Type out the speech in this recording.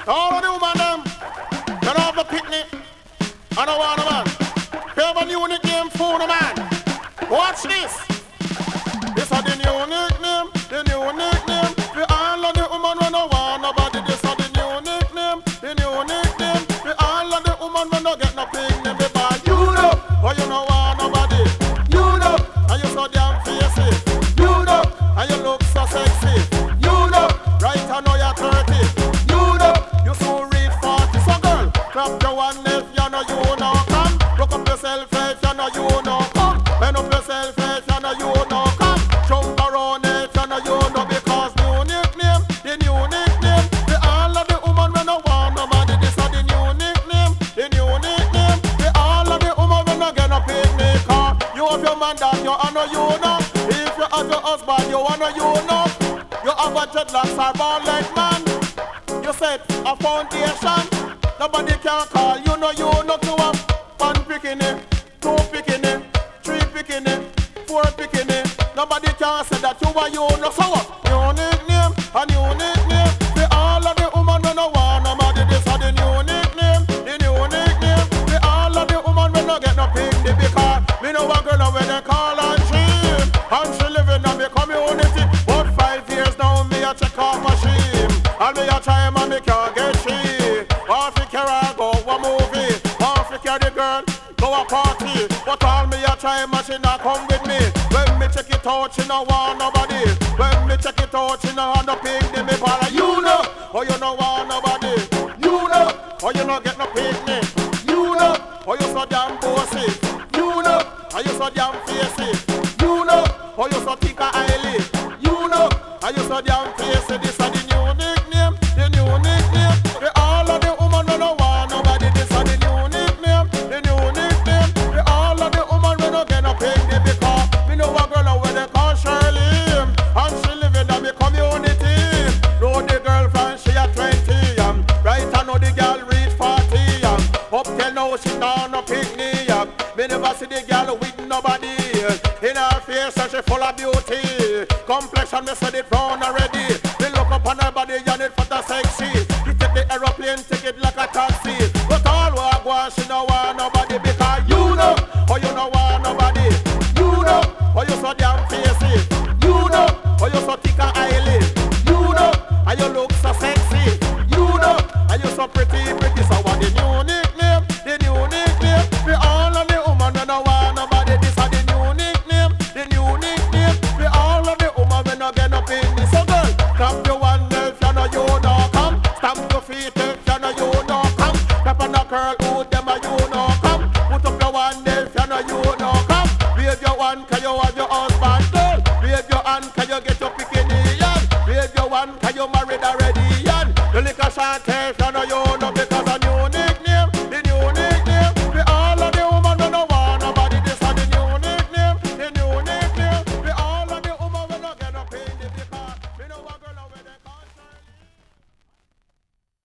All of the woman them, they don't have a picnic. I don't want a man. They have a new nickname for the man. Watch this. This is the new nickname, the new nickname. The all of the woman when no want nobody. This is the new nickname, the new nickname. The all of the woman when no get no picnic. They buy you know, or you no want nobody. You know, and you so damn fancy. You know, and you look so sexy. You know, right I know you're 30. You know, you so reach 40. So girl, clap your one if you know you know come. Look up yourself if you know you know come. Bend up yourself if you know you know come. Jump around if you know you know because new nickname, the new nickname. The all of the woman when no want nobody. This is the new nickname, the new nickname. The all of the woman when no get no picnic car. You have your man that you know you know. If you have your husband you know you know. You have a dreadlocks or bald leg man. You set a foundation. Nobody can call you know to have one picking it, two picking it, three picking it, four picking it. Nobody can say that you are you know. So what? New nickname, a new nickname. The all of the woman when no want nobody. This is the new nickname, the new nickname. The all of the woman when no get no picnic because me know a girl when they call and she living in the community. But 5 years now me a check off my shame. And me a try and me can't get she. Off the car go a movie. Off the car the girl go a party. But all me a try and she not come with me. When me check it out she no want nobody. When me check it out she no have no picnic. Me call her you know, or you no want nobody. You know, or you no get no picnic. You know, or you so damn bossy. You know, or you so damn facey. You know, or you so thick and highly. You know, or you so damn facey. This is the new nickname, the new nickname. The all of the woman when no want nobody. This is the new nickname, the new nickname. The all of the woman when no get no picnic because me know a girl when they call Shirley, and she living in the community. Know the girlfriend she at 20, right I know the girl reach 40, up till now she not no picnic. Me never see the girl with nobody. In her face and she full of beauty. Complexion me said it brown already. Me look up on her body and it for the sexy. He take the aeroplane ticket like a taxi. But all what go on she no want nobody because you know, or you no want nobody. You know, or you so damn facey. You know, or you so thick and highly. You know, and you look so sexy. You know, and you so pretty. So what the new nickname, the new nickname. The all of the woman when no want nobody. This is the new nickname, the new nickname. The all of the woman when no get no picnic. So girl, clap your one if you know you know come. Stamp your feet if you know you know come. Clap on the curl who them a you know come. Put up your one if you know come. Wave your one 'cause you have your husband girl. Wave your hand 'cause you get your bikini. Wave your one 'cause you married already. You lick a shot if you know you